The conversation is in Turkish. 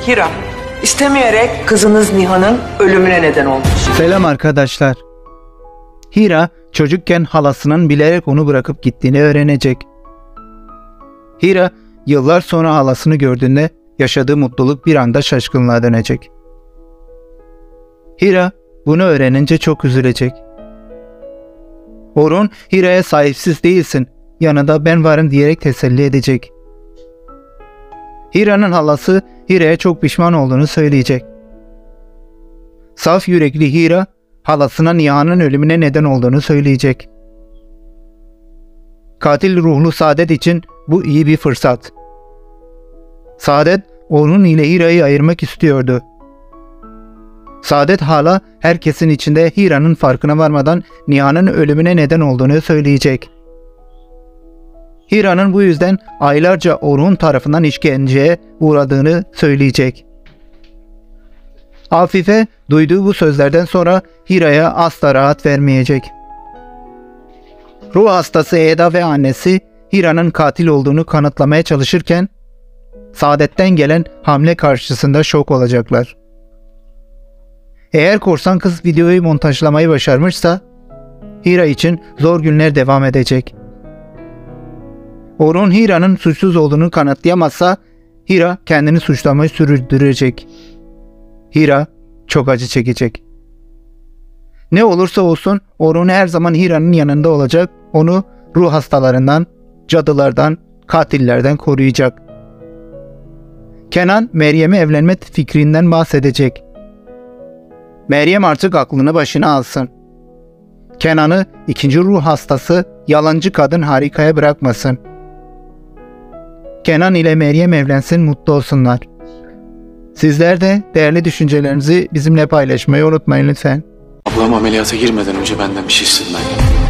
Hira, istemeyerek kızınız Nihan'ın ölümüne neden olmuş. Selam arkadaşlar. Hira çocukken halasının bilerek onu bırakıp gittiğini öğrenecek. Hira yıllar sonra halasını gördüğünde yaşadığı mutluluk bir anda şaşkınlığa dönecek. Hira bunu öğrenince çok üzülecek. Orhun Hira'ya sahipsiz değilsin, yanında ben varım diyerek teselli edecek. Hira'nın halası Hira'ya çok pişman olduğunu söyleyecek. Saf yürekli Hira halasına Nihan'ın ölümüne neden olduğunu söyleyecek. Katil ruhlu Saadet için bu iyi bir fırsat. Saadet Orhun ile Hira'yı ayırmak istiyordu. Saadet hala herkesin içinde Hira'nın farkına varmadan Nihan'ın ölümüne neden olduğunu söyleyecek. Hira'nın bu yüzden aylarca Orhun tarafından işkenceye uğradığını söyleyecek. Afife duyduğu bu sözlerden sonra Hira'ya asla rahat vermeyecek. Ruh hastası Eda ve annesi Hira'nın katil olduğunu kanıtlamaya çalışırken Saadet'ten gelen hamle karşısında şok olacaklar. Eğer korsan kız videoyu montajlamayı başarmışsa Hira için zor günler devam edecek. Orhun Hira'nın suçsuz olduğunu kanıtlayamazsa Hira kendini suçlamayı sürdürecek. Hira çok acı çekecek. Ne olursa olsun Orhun her zaman Hira'nın yanında olacak, onu ruh hastalarından, cadılardan, katillerden koruyacak. Kenan Meryem'e evlenme fikrinden bahsedecek. Meryem artık aklını başına alsın. Kenan'ı ikinci ruh hastası, yalancı kadın Harika'ya bırakmasın. Kenan ile Meryem evlensin, mutlu olsunlar. Sizler de değerli düşüncelerinizi bizimle paylaşmayı unutmayın lütfen. Ablam ameliyata girmeden önce benden bir şey istediler.